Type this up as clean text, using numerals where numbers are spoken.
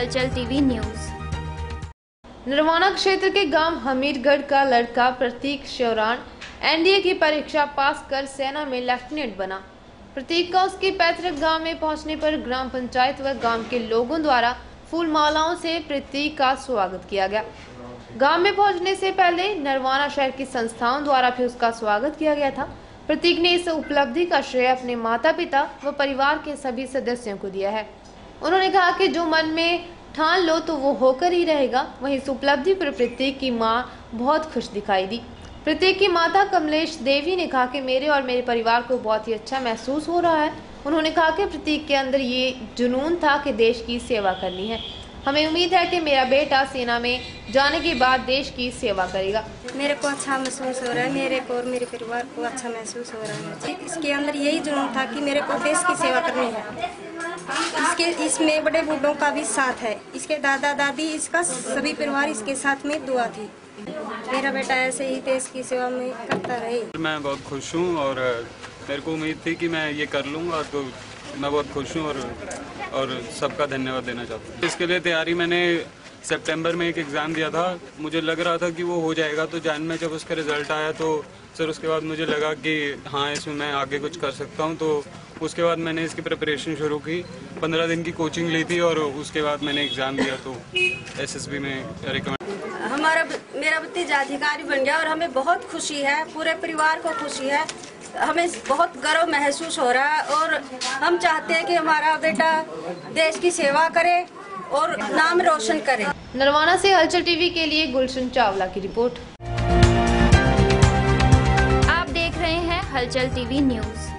हलचल TV news. Narwana क्षेत्र के गांव हमीरगढ़ का लड़का प्रतीक शौरान एनडीए की परीक्षा पास कर सेना में लेफ्टिनेंट बना। प्रतीक का उसके पैतृक गांव में पहुंचने पर ग्राम पंचायत व गांव के लोगों द्वारा फूल मालाओं से प्रतीक का स्वागत किया गया। गांव में पहुंचने से पहले नरवाना शहर की संस्थाओं द्वारा भी उसका स्वागत किया गया था। प्रतीक ने इस उपलब्धि का श्रेय अपने माता पिता व परिवार के सभी सदस्यों को दिया है। उन्होंने कहा कि जो मन में ठान लो तो वो होकर ही रहेगा। वहीं इस उपलब्धि पर प्रतीक की मां बहुत खुश दिखाई दी। प्रतीक की माता कमलेश देवी ने कहा कि मेरे और मेरे परिवार को बहुत ही अच्छा महसूस हो रहा है। उन्होंने कहा कि प्रतीक के अंदर ये जुनून था कि देश की सेवा करनी है। हमें उम्मीद है कि मेरा बेटा सेना में जाने के बाद देश की सेवा करेगा। मेरे को अच्छा महसूस हो रहा है, मेरे को और मेरे परिवार को अच्छा महसूस हो रहा है। इसके अंदर यही जुनून था कि मेरे को देश की सेवा करनी है। इसमें बड़े बूढ़ों का भी साथ है, इसके दादा दादी, इसका सभी परिवार इसके साथ में दुआ थी। मेरा बेटा ऐसे ही देश की सेवा में करता रहे। मैं बहुत खुश हूँ और मेरे को उम्मीद थी कि मैं ये कर लूँगा, तो मैं बहुत खुश हूँ और सबका धन्यवाद देना चाहता हूँ। इसके लिए तैयारी मैंने सितंबर में एक एग्ज़ाम दिया था। मुझे लग रहा था कि वो हो जाएगा, तो जैन में जब उसका रिज़ल्ट आया तो सर उसके बाद मुझे लगा कि हाँ इसमें मैं आगे कुछ कर सकता हूँ। तो उसके बाद मैंने इसकी प्रिपरेशन शुरू की। 15 दिन की कोचिंग ली थी और उसके बाद मैंने एग्ज़ाम दिया तो एसएसबी में रिकमेंड। मेरा भतीजा अधिकारी बन गया और हमें बहुत खुशी है, पूरे परिवार को खुशी है। हमें बहुत गर्व महसूस हो रहा है और हम चाहते हैं कि हमारा बेटा देश की सेवा करे और नाम रोशन करे। नरवाना से हलचल टीवी के लिए गुलशन चावला की रिपोर्ट। आप देख रहे हैं हलचल टीवी न्यूज।